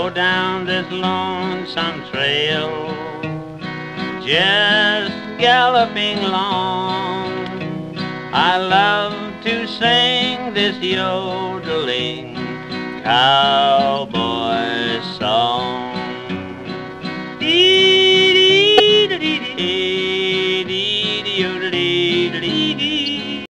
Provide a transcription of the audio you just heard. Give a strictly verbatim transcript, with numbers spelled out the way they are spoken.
go down this lonesome trail, just galloping along. I love to sing this yodeling cowboy